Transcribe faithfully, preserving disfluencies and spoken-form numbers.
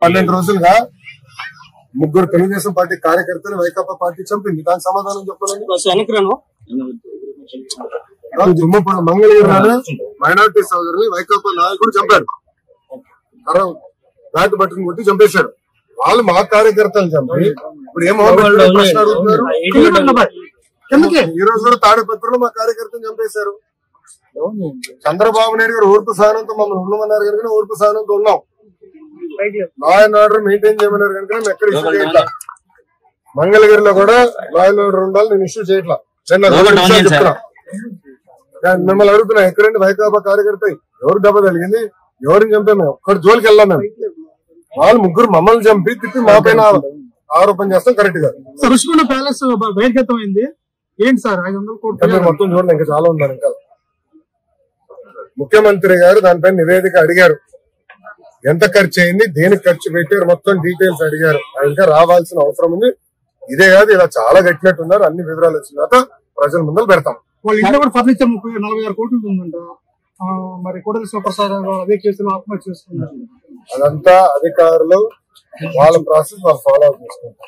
పన్నెండు రోజులుగా ముగ్గురు తెలుగుదేశం పార్టీ కార్యకర్తలు వైకాపా పార్టీ చంపింది. దానికి సమాధానం చెప్పాలని దుమ్మపురం మంగళగిరిలో మైనార్టీ సోదరులు వైకాపా నాయకుడు చంపారు. బ్యాట్ బట్టను కొట్టి చంపేశారు. వాళ్ళు మా కార్యకర్తలు చంపి ఇప్పుడు ఏమో ప్రశ్న అడుగుతున్నారు. ఈ రోజు కూడా తాడిపత్రిలో మా కార్యకర్తలు చంపేశారు. చంద్రబాబు నాయుడు గారు ఓర్పు సహనంతో మమ్మల్ని ఉండమన్నారు కనుక ఓర్పు సహనంతో ఉన్నాం. లా అండ్ ఆర్డర్ మెయింటైన్ చేయమన్నారు కనుక మేము ఎక్కడ ఇష్యూ చేయట్లా. మంగళగిరిలో కూడా లా అండ్ ఆర్డర్ ఉండాలి, నేను ఇష్యూ చేయట్లా. చెప్తున్నా మిమ్మల్ని అడుగుతున్నా, ఎక్కడండి వైకాపా కార్యకర్త ఎవరు దెబ్బ తగిలింది, ఎవరిని చంపే మేము ఒక్కటి జోలికి వెళ్ళాం. మేము వాళ్ళు ముగ్గురు మమ్మల్ని చంపి తిప్పి మా పైన ఆరోపణ చేస్తాం. కరెక్ట్ గా రుషికొండ ప్యాలెస్ బహిర్గతమైంది ఏంటి సార్? ఐదు వందల కోట్లు మొత్తం చూడండి, ఇంకా చాలా ఉందని. ఇంకా ముఖ్యమంత్రి గారు దానిపైన నివేదిక అడిగారు. ఎంత ఖర్చు అయింది, దేనికి ఖర్చు పెట్టారు, మొత్తం డీటెయిల్స్ అడిగారు. ఇంకా రావాల్సిన అవసరం ఉంది. ఇదే కాదు, ఇలా చాలా కట్టినట్టున్నారు. అన్ని వివరాలు వచ్చిన తర్వాత ప్రజల ముందర పెడతాం. వాళ్ళ ఇంట్లో కూడా ఫర్నిచర్ ముప్పై నలభై ఆరు కోట్లు ఉందంట. మరి కోటల శివప్రసాద్ అదే కేసులో ఆత్మహత్య చేసుకున్నారు. అదంతా అధికారులు వాళ్ళ ప్రాసెస్ వాళ్ళు ఫాలో అప్ చేసుకుంటారు.